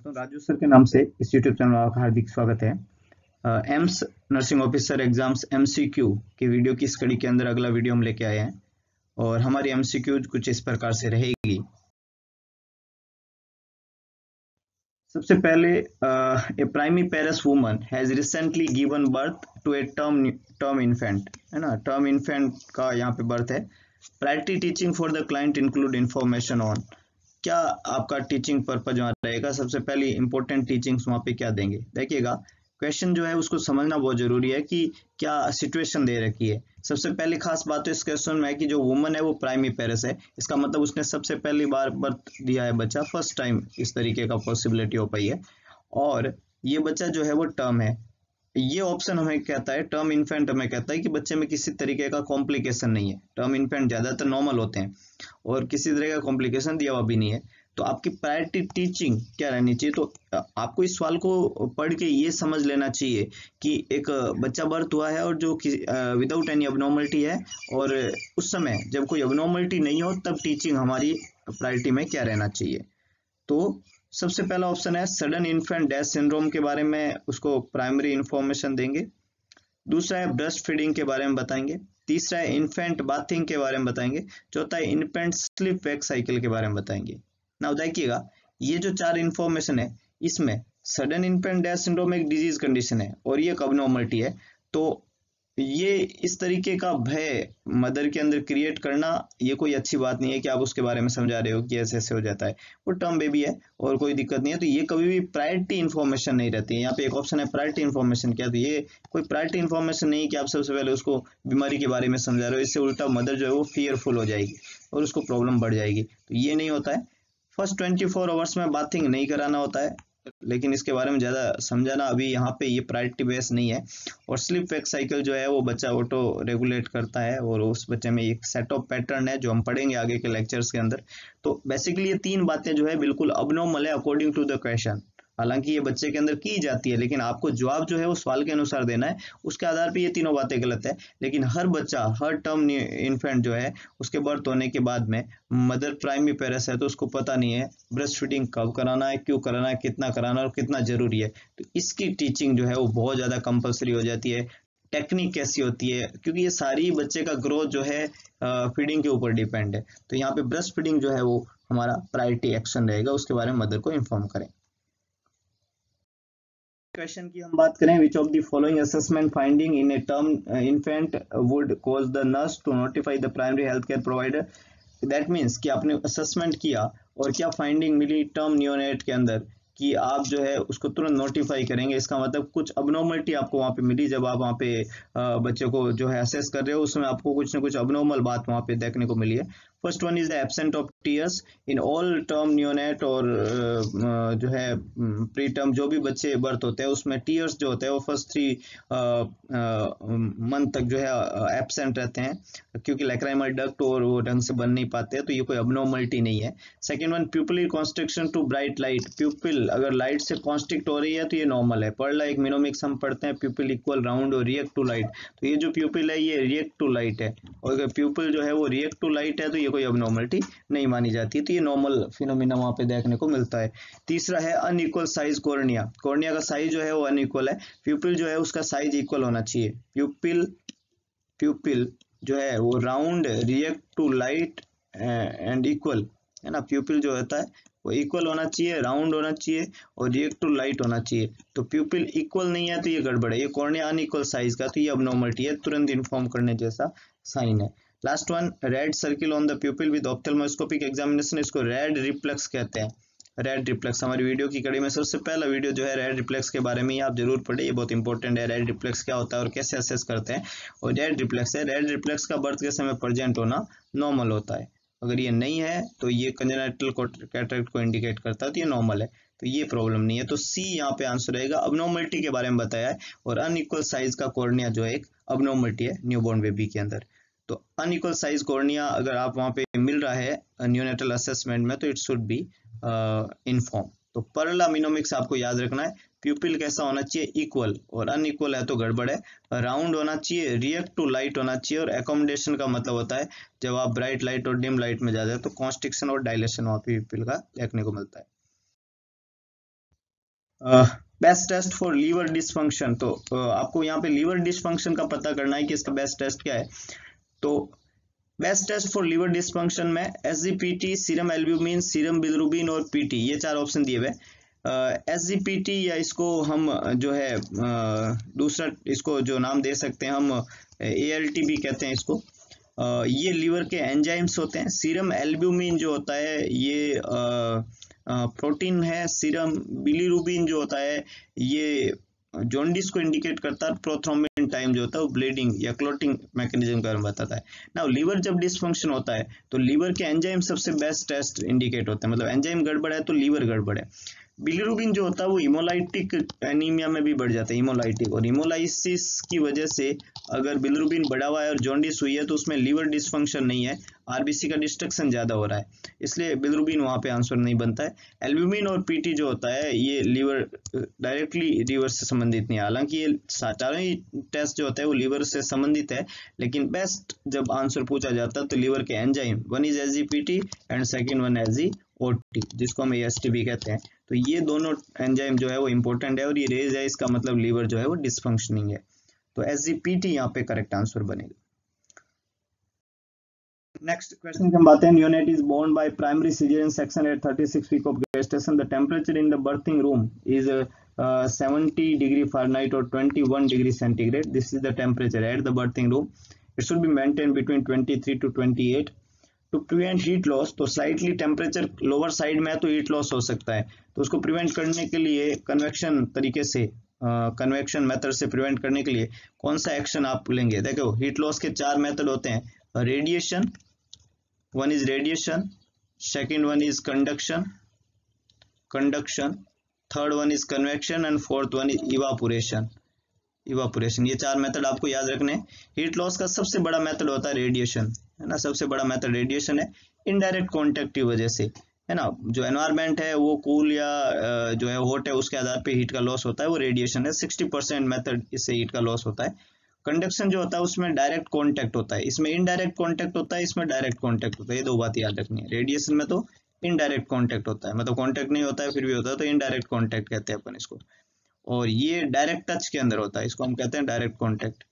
दोस्तों, राजू सर के नाम से इस यूट्यूब चैनल में आपका हार्दिक स्वागत है। AIIMS nursing officer exams MCQ की वीडियो की इस कड़ी के अंदर अगला वीडियो हम लेके आए हैं और हमारी एमसीक्यू कुछ इस प्रकार से रहेगी। सबसे पहले, a primary parents woman has recently given birth to a term infant, है ना। टर्म इन्फेंट का यहाँ पे बर्थ है। Priority teaching for the client include information on, क्या आपका टीचिंग पर्पज वहाँ रहेगा। सबसे पहली इंपॉर्टेंट टीचिंग्स वहाँ पे क्या देंगे, देखिएगा। क्वेश्चन जो है उसको समझना बहुत जरूरी है कि क्या सिचुएशन दे रखी है। सबसे पहली खास बात तो इस क्वेश्चन में है कि जो वुमन है वो प्राइमरी पेरेंट्स है। इसका मतलब उसने सबसे पहली बार बर्थ दिया है बच्चा, फर्स्ट टाइम इस तरीके का पॉसिबिलिटी हो पाई है। और ये बच्चा जो है वो टर्म है। ये ऑप्शन हमें कहता है, टर्म इन्फेंट हमें कहता है कि बच्चे में किसी तरीके का कॉम्प्लिकेशन नहीं है। टर्म इन्फेंट ज्यादातर नॉर्मल होते हैं और किसी तरह का कॉम्प्लिकेशन दिया हुआ भी नहीं है। तो आपकी प्रायोरिटी टीचिंग क्या रहनी चाहिए, तो आपको इस सवाल को पढ़ के ये समझ लेना चाहिए कि एक बच्चा बर्थ हुआ है और जो विदाउट एनी अबनॉर्मलिटी है, और उस समय जब कोई अबनॉर्मलिटी नहीं हो तब टीचिंग हमारी प्रायोरिटी में क्या रहना चाहिए। तो सबसे पहला ऑप्शन है सडन इन्फेंट डेथ सिंड्रोम के बारे में उसको प्राइमरी इंफॉर्मेशन देंगे। दूसरा है ब्रेस्ट फीडिंग के बारे में बताएंगे। तीसरा है इन्फेंट बाथिंग के बारे में बताएंगे। चौथा है इन्फेंट स्लीप वेक साइकिल के बारे में बताएंगे। ना देखिएगा, ये जो चार इंफॉर्मेशन है इसमें सडन इन्फेंट डेथ सिंड्रोम एक डिजीज कंडीशन है और ये एक अबनॉर्मलिटी है। तो ये इस तरीके का भय मदर के अंदर क्रिएट करना ये कोई अच्छी बात नहीं है कि आप उसके बारे में समझा रहे हो कि ऐसे ऐसे हो जाता है। वो टर्म बेबी है और कोई दिक्कत नहीं है, तो ये कभी भी प्रायोरिटी इन्फॉर्मेशन नहीं रहती है। यहाँ पे एक ऑप्शन है प्रायोरिटी इन्फॉर्मेशन, क्या, तो ये कोई प्रायोरिटी इन्फॉर्मेशन नहीं है कि आप सबसे पहले उसको बीमारी के बारे में समझा रहे हो। इससे उल्टा मदर जो है वो फियरफुल हो जाएगी और उसको प्रॉब्लम बढ़ जाएगी। तो ये नहीं होता है। फर्स्ट 24 आवर्स में बाथिंग नहीं कराना होता है, लेकिन इसके बारे में ज्यादा समझाना अभी यहाँ पे ये प्रायोरिटी बेस नहीं है। और स्लीप वेक साइकिल जो है वो बच्चा ऑटो रेगुलेट करता है और उस बच्चे में एक सेट ऑफ पैटर्न है जो हम पढ़ेंगे आगे के लेक्चर्स के अंदर। तो बेसिकली ये तीन बातें जो है बिल्कुल अबनॉर्मल है अकॉर्डिंग टू द क्वेश्चन। हालांकि ये बच्चे के अंदर की जाती है, लेकिन आपको जवाब जो है वो सवाल के अनुसार देना है। उसके आधार पे ये तीनों बातें गलत है। लेकिन हर बच्चा, हर टर्म इन्फेंट जो है उसके बर्थ होने के बाद में मदर प्राइमरी पेरेंट्स है तो उसको पता नहीं है ब्रेस्ट फीडिंग कब कराना है, क्यों कराना है, कितना कराना है और कितना जरूरी है। तो इसकी टीचिंग जो है वो बहुत ज्यादा कंपलसरी हो जाती है। टेक्निक कैसी होती है, क्योंकि ये सारी बच्चे का ग्रोथ जो है फीडिंग के ऊपर डिपेंड है। तो यहाँ पे ब्रेस्ट फीडिंग जो है वो हमारा प्रायोरिटी एक्शन रहेगा, उसके बारे में मदर को इन्फॉर्म करें। क्वेश्चन की हम बात करें, which of the following assessment finding in a term infant would cause the nurse to notify the primary health care provider. That means कि आपने असेसमेंट किया और क्या फाइंडिंग मिली टर्म नियोनेट के अंदर कि आप जो है उसको तुरंत नोटिफाई करेंगे। इसका मतलब कुछ अबनॉर्मलिटी आपको वहां पे मिली जब आप वहां पे बच्चे को जो है असेस कर रहे हो, उसमें आपको कुछ ना कुछ अबनॉर्मल बात वहां पे देखने को मिली है। First one is the absent of tears in all term neonate, और जो है प्री टर्म जो भी बच्चे बर्थ होते हैं उसमें टीयर्स जो होते हैं वो फर्स्ट 3 मंथ तक जो है एब्सेंट रहते हैं, क्योंकि लैक्राइमल डक्ट और वो ढंग से बन नहीं पाते हैं। तो ये कोई अबनॉर्मलिटी नहीं है। Second one, pupil constriction to bright light. Pupil अगर लाइट से कॉन्स्ट्रिक्ट हो रही है तो ये नॉर्मल है। पर्ला एक मिनोमिक्स हम पढ़ते हैं, प्यूपिल इक्वल राउंड और रिएक्ट टू लाइट। तो ये जो प्यूपिल है ये रिएक्ट टू लाइट है, और अगर प्यूपिल जो है वो रिएक्ट टू लाइट है तो ये कोई अबनॉर्मलिटी नहीं मानी जाती। तो ये नॉर्मल फिनोमिना वहां पे देखने को मिलता है। तीसरा है अनइक्वल साइज कॉर्निया। कॉर्निया का साइज जो है वो अनइक्वल है। प्यूपिल जो है उसका साइज इक्वल होना चाहिए। प्यूपिल जो है वो round, react to light and equal, है ना। प्यूपिल जो होता है वो इक्वल होना चाहिए, राउंड होना चाहिए और रिएक्ट टू लाइट होना चाहिए। तो प्यूपिल इक्वल नहीं है तो ये गड़बड़ है। ये कॉर्निया अनइक्वल साइज का, तो ये अबनॉर्मलिटी है, तुरंत इन्फॉर्म करने जैसा साइन है। Last one, red circle on the pupil with ophthalmoscopic examination. इसको रेड रिफ्लेक्स कहते हैं। रेड रिफ्लेक्स हमारी वीडियो की कड़ी में सबसे पहला वीडियो जो है रेड रिफ्लेक्स के बारे में, आप जरूर पढ़े, ये बहुत इंपॉर्टेंट है। रेड रिफ्लेक्स क्या होता है और कैसे असेस करते हैं। और रेड रिफ्लेक्स है, रेड रिफ्लेक्स का बर्थ के समय प्रेजेंट होना नॉर्मल होता है। अगर ये नहीं है तो ये कंजेनिटल कैटरेक्ट को इंडिकेट करता है, तो ये नॉर्मल है, तो ये प्रॉब्लम नहीं है। तो सी यहाँ पे आंसर रहेगा। अबनॉर्मलिटी के बारे में बताया है, और अनइक्वल साइज का कॉर्निया जो है एक अबनॉर्मलिटी है न्यूबॉर्न बेबी के अंदर। तो अनइक्वल साइज कॉर्निया अगर आप वहां पे मिल रहा है न्यूनेटल असेसमेंट में तो इट शुड बी इन्फॉर्म। तो परला मिनोमिक्स आपको याद रखना है। प्यूपिल कैसा होना चाहिए, इक्वल, और अनइक्वल है तो गड़बड़ है। राउंड होना चाहिए, रिएक्ट टू लाइट होना चाहिए, और एकोमोडेशन का मतलब होता है जब आप ब्राइट लाइट और डिम लाइट में जाते हैं तो कॉन्स्ट्रिक्शन और डायलेशन वहां पे प्यूपिल का देखने को मिलता है। Best test for liver dysfunction, तो आपको यहाँ पे लीवर डिसफंक्शन का पता करना है कि इसका बेस्ट टेस्ट क्या है। तो best test for liver dysfunction में SGPT, serum albumin, serum bilirubin और पीटी, ये 4 ऑप्शन दिए हुए। एसजीपीटी या इसको हम जो है दूसरा इसको जो नाम दे सकते हैं हम एएलटी भी कहते हैं इसको। ये लीवर के एंजाइम्स होते हैं। सीरम एल्ब्यूमिन जो होता है ये प्रोटीन है। सीरम बिलिरुबिन जो होता है ये जॉन्डिस को इंडिकेट करता है। प्रोथ्रोम्बिन टाइम जो होता है वो ब्लीडिंग या क्लोटिंग मैकेनिज्म का बताता है। ना लीवर जब डिसफंक्शन होता है तो लीवर के एंजाइम सबसे बेस्ट टेस्ट इंडिकेट होते हैं, मतलब एंजाइम गड़बड़ है तो लीवर गड़बड़ है। बिलिरुबिन जो होता है वो हिमोलाइटिक एनीमिया में भी बढ़ जाता है, हिमोलाइटिक, और हिमोलाइसिस की वजह से अगर बिलिरुबिन बढ़ा हुआ है और जॉन्डिस हुई है तो उसमें लीवर डिसफंक्शन नहीं है, आरबीसी का डिस्ट्रक्शन ज्यादा हो रहा है, इसलिए बिलिरुबिन वहां पे आंसर नहीं बनता है। एल्ब्यूमिन और पीटी जो होता है ये लीवर डायरेक्टली लीवर से संबंधित नहीं है, हालांकि ये चारों ही टेस्ट जो होता है वो लीवर से संबंधित है, लेकिन बेस्ट जब आंसर पूछा जाता है तो लीवर के enzyme, one is SGPT and second one SGOT, जिसको हम एएसटी भी कहते हैं। तो ये दोनों एंजाइम जो है वो इंपॉर्टेंट है और ये रेज है, इसका मतलब लीवर जो है वो डिसफंक्शनिंग है। तो एसजीपीटी यहाँ पे करेक्ट आंसर बनेगा। नेक्स्ट क्वेश्चन की हम बात हैं, unit is born by primary caesarean section at 36 week of gestation. The temperature in the birthing room is 70 degree Fahrenheit or 21 degree centigrade. This is the temperature at the birthing room. It should be maintained between 23 to 28. To prevent heat loss, तो slightly temperature lower side में है तो heat loss हो सकता है, तो उसको prevent करने के लिए कन्वेक्शन तरीके से, कन्वेक्शन मेथड से प्रिवेंट करने के लिए कौन सा एक्शन आप लेंगे? देखो हीट लॉस के 4 मेथड होते हैं, radiation, one is radiation, second one is conduction, third one is convection and fourth one is evaporation. ये 4 मेथड आपको याद रखने हैं। हीट लॉस का सबसे बड़ा मेथड होता है रेडिएशन, है ना, सबसे बड़ा मेथड रेडिएशन है, इनडायरेक्ट कॉन्टेक्ट की वजह से, है ना, जो एनवायरमेंट है वो कूल या जो है हॉट है उसके आधार पे हीट का लॉस होता है, वो रेडिएशन है। 60% मेथड इससे हीट का लॉस होता है। कंडक्शन जो होता है उसमें डायरेक्ट कॉन्टेक्ट होता है, इसमें इनडायरेक्ट कॉन्टेक्ट होता है, इसमें डायरेक्ट कॉन्टेक्ट होता है, ये 2 बात याद रखनी है। रेडिएशन में तो इनडायरेक्ट कॉन्टेक्ट होता है, मतलब कॉन्टेक्ट नहीं होता है फिर भी होता है, तो इनडायरेक्ट कॉन्टेक्ट कहते हैं अपन इसको। और ये डायरेक्ट टच के अंदर होता है, इसको हम कहते हैं direct contact.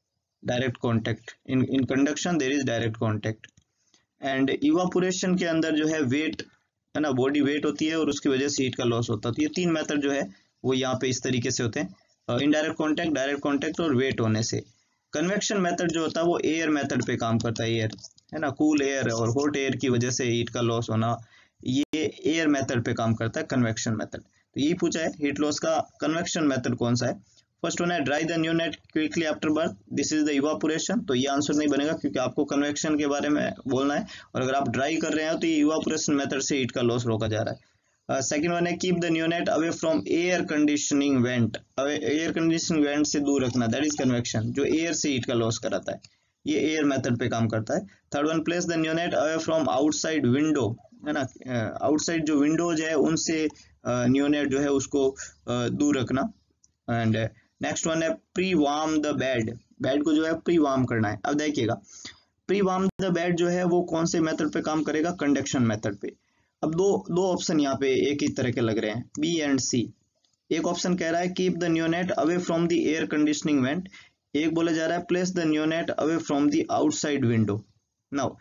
In conduction there is direct contact. And evaporation के अंदर जो है वेट, है ना, बॉडी वेट होती है और उसकी वजह से हीट का लॉस होता है। तो ये 3 मेथड जो है वो यहाँ पे इस तरीके से होते हैं, इनडायरेक्ट कॉन्टेक्ट, डायरेक्ट कॉन्टेक्ट और वेट होने से। कन्वेक्शन मेथड जो होता है वो एयर मेथड पे काम करता है, एयर, है ना, कूल एयर और हॉट एयर की वजह से हीट का लॉस होना, ये एयर मेथड पे काम करता है, कन्वेक्शन मेथड। तो यही पूछा है हीट लॉस का कन्वेक्शन मेथड कौन सा है। फर्स्ट वन है dry the neonate quickly after birth, this is the evaporation, तो ये आंसर नहीं बनेगा क्योंकि आपको कन्वेक्शन के बारे में बोलना है, और अगर आप ड्राई कर रहे हैं तो ये इवापोरेशन मेथड से हीट का लॉस रोका जा रहा है। सेकंड वन है keep the neonate away from air conditioning vent, air conditioning vent से दूर रखना, दैट इज कन्वेक्शन, जो एयर से हीट का लॉस कराता है, ये एयर मेथड पे काम करता है। Third one place the neonate away from outside window, है ना, आउटसाइड जो विंडोज है उनसे न्यूनेट जो है उसको दूर रखना। एंड नेक्स्ट वन है pre warm the bed, bed को जो है प्री वार्म करना है। अब देखिएगा प्री वार्म द बेड जो है वो कौन से मेथड पे काम करेगा? कंडक्शन मेथड पे। अब दो ऑप्शन यहाँ पे एक ही तरह के लग रहे हैं, बी एंड सी। एक ऑप्शन कह रहा है keep the neonate away from the air conditioning vent, एक बोला जा रहा है place the neonate away from the outside window. Now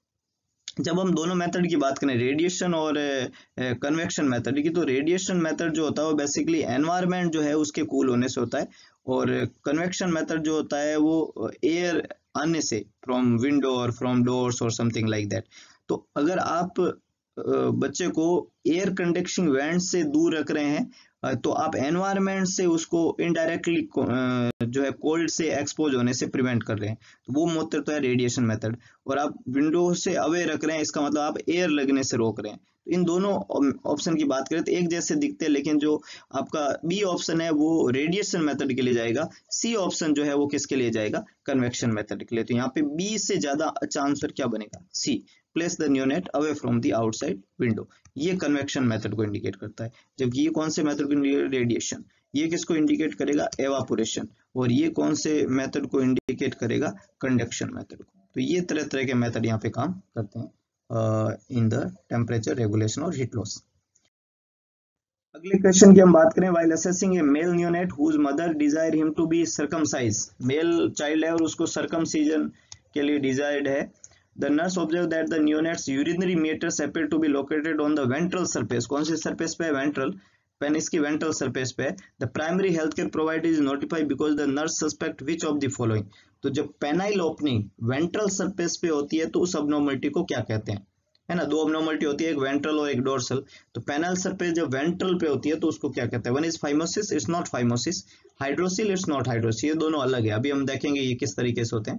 जब हम दोनों मेथड की बात करें, रेडिएशन और कन्वेक्शन मेथड की, तो रेडिएशन मेथड जो होता है वो बेसिकली एनवायरनमेंट जो है उसके कूल होने से होता है, और कन्वेक्शन मेथड जो होता है वो एयर आने से, फ्रॉम विंडो और फ्रॉम डोर्स और समथिंग लाइक दैट। तो अगर आप बच्चे को एयर कंडक्टिंग वेंट से दूर रख रहे हैं तो आप एनवायरनमेंट से उसको इनडायरेक्टली जो है कोल्ड से एक्सपोज होने से प्रिवेंट कर रहे हैं, तो वो मेथड तो है रेडिएशन मेथड। और आप विंडो से अवे रख रहे हैं, इसका मतलब आप एयर लगने से रोक रहे हैं। तो इन दोनों ऑप्शन की बात करें तो एक जैसे दिखते हैं, लेकिन जो आपका बी ऑप्शन है वो रेडिएशन मेथड के लिए जाएगा, सी ऑप्शन जो है वो किसके लिए जाएगा? कन्वेक्शन मेथड के लिए। तो यहाँ पे बी से ज्यादा अच्छा आंसर क्या बनेगा? C, place the neonate away from the outside window, ये कन्वेक्शन मेथड को इंडिकेट करता है। जबकि ये कौन से मेथड को इंडिकेट? रेडिएशन। ये किसको इंडिकेट करेगा? एवापोरेशन। और ये कौन से मेथड को इंडिकेट करेगा? कंडक्शन मेथड को। तो ये तरह तरह के मेथड यहाँ पे काम करते हैं इन द टेम्परेचर रेगुलेशन और हीट लॉस। अगले क्वेश्चन की हम बात करें, while assessing a male neonate whose mother desire him to be circumcise, male child है और उसको सर्कमसीजन के लिए डिजायर्ड है। The nurse observe that the neonate's urinary meatus appear to be located on the ventral surface, कौन सी surface पे है, वेंट्रल, पेन इसकी वेंट्रल सरफेस पे है। The primary health care provider is notified because the nurse suspect which of the following, तो जब penile opening ventral surface पे होती है तो उस अबनॉर्मलिटी को क्या कहते हैं, है ना, दो अबनॉर्मलिटी होती है, एक वेंट्रल और एक डोर्सल। तो पेनाइल सरफेस जब वेंट्रल पे होती है तो उसको क्या कहते हैं, one is phimosis, it's not phimosis, hydrocele, it's not hydrocele, ये दोनों अलग है, अभी हम देखेंगे ये किस तरीके से होते हैं।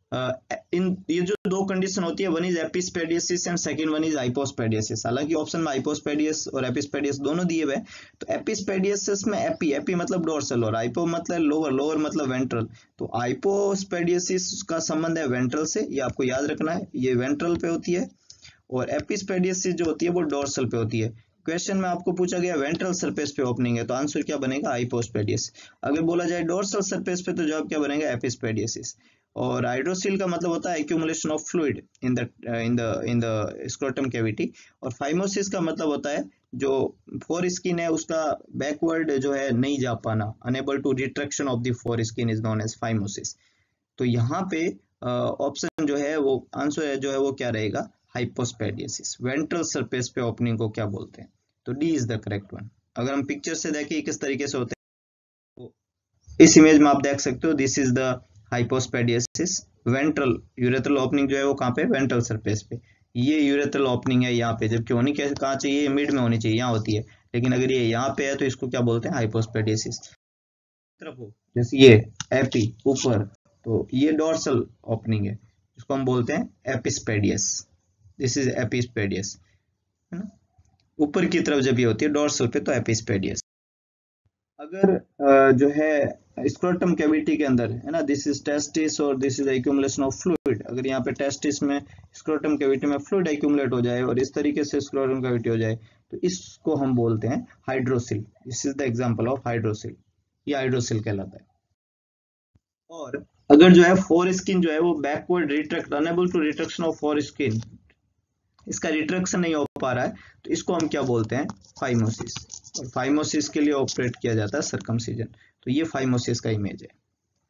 इन ये जो दो कंडीशन होती है, one is epispadias and second one is hypospadias, हालांकि ऑप्शन में हाइपोस्पेडियस और एपिस्पेडियस दोनों दिए हुए। तो एपिस्पेडियसिस में एपी मतलब डोर्सल और हाइपो मतलब लोअर मतलब वेंट्रल, तो हाइपोस्पेडियसिस का संबंध है वेंट्रल से, ये आपको याद रखना है, ये वेंट्रल पे होती है, और एपिस्पेडियसिस जो होती है वो डोर्सल पे होती है। क्वेश्चन में आपको पूछा गया वेंट्रल सरफेस पे ओपनिंग है, तो आंसर क्या बनेगा, हाइपोस्पेडियस। अगर बोला जाए डोर्सल सरफेस पे तो जवाब क्या बनेगा, एपिस्पेडियसिस। और हाइड्रोसिल का मतलब होता है accumulation of fluid in the scrotum cavity, और फाइमोसिस का मतलब होता है जो फोर स्किन है उसका बैकवर्ड जो है नहीं जा पाना, unable to retraction of the foreskin is known as phimosis. तो यहाँ पे ऑप्शन जो है वो आंसर जो है वो क्या रहेगा, हाइपोस्पेडियसिस। वेंट्रल सरफेस पे ओपनिंग को क्या बोलते हैं, तो D is the correct one. अगर हम पिक्चर से देखें किस तरीके से होते हैं, तो इस इमेज में आप देख सकते हो, this is the hypospadias. Ventral urethral opening जो है वो कहाँ पे, वेंट्रल सरफेस पे, ये यूरेथ्रल ओपनिंग है यहाँ पे, जबकि होनी कहाँ चाहिए, मिड में होनी चाहिए, यहाँ होती है, लेकिन अगर ये यहाँ पे है तो इसको क्या बोलते हैं, हाइपोस्पेडियसिस। तरफ हो जैसे ये एपी ऊपर, तो ये डोर्सल ओपनिंग है, इसको हम बोलते हैं एपिस्पेडियस, दिस इज एपिस्पेडियस, है ना, ऊपर की तरफ जब ये होती है डोर्सल पे तो एपिस्पेडियस। अगर जो है स्क्रोटम कैविटी के अंदर, है ना, दिस इज टेस्टिस और this is accumulation of fluid, अगर यहाँ पे टेस्टिस में स्क्रोटम कैविटी में फ्लूइड एक्यूमुलेट हो जाए और इस तरीके से स्क्रोटम कैविटी हो जाए तो इसको हम बोलते हैं hydrocele, this is the example of hydrocele, ये हाइड्रोसिल कहलाता है। और अगर जो है फोर स्किन जो है वो backward retract, unable to retraction of foreskin, इसका रिट्रैक्शन नहीं हो पा रहा है तो इसको हम क्या बोलते हैं, फाइमोसिस, और फाइमोसिस के लिए ऑपरेट किया जाता है सर्कमसिजन, तो ये फाइमोसिस का इमेज है।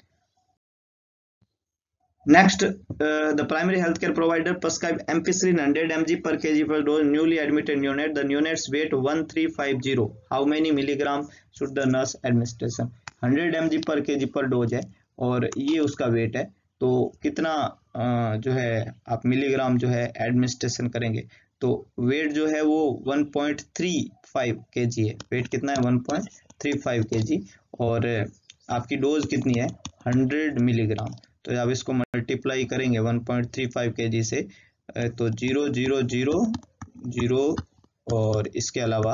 Next, the primary health care provider prescribe ampicillin 100 mg per kg per dose newly admitted neonate, the neonate's weight 1350, how many milligram should the nurse administration, 100 mg per kg per dose है और ये उसका wait है, तो कितना जो है आप मिलीग्राम जो है एडमिनिस्ट्रेशन करेंगे, तो वेट जो है वो 1.35 kg है, वेट कितना है 1.35 kg, और आपकी डोज कितनी है 100 मिलीग्राम, तो आप इसको मल्टीप्लाई करेंगे 1.35 kg से, तो 0 और इसके अलावा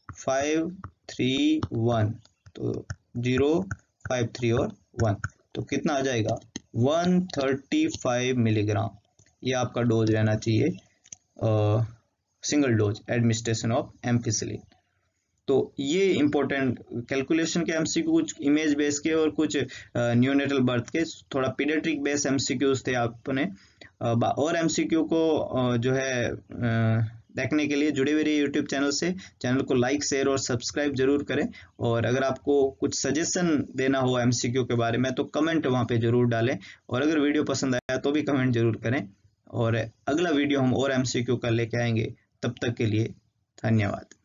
531, तो 0 5 3 और 1, तो कितना आ जाएगा 135 मिलीग्राम, ये आपका डोज रहना चाहिए, single dose administration of ampicillin. तो ये इंपॉर्टेंट कैलकुलेशन के एमसीक्यू, कुछ इमेज बेस के और कुछ न्यूनेटल बर्थ के, थोड़ा पीडियाट्रिक बेस एमसीक्यूज थे आपने, और एमसीक्यू को जो है देखने के लिए जुड़े हुए रहिए यूट्यूब चैनल से, चैनल को लाइक शेयर और सब्सक्राइब जरूर करें, और अगर आपको कुछ सजेशन देना हो एमसीक्यू के बारे में तो कमेंट वहाँ पे जरूर डालें, और अगर वीडियो पसंद आया तो भी कमेंट जरूर करें, और अगला वीडियो हम और एमसीक्यू का लेके आएंगे, तब तक के लिए धन्यवाद।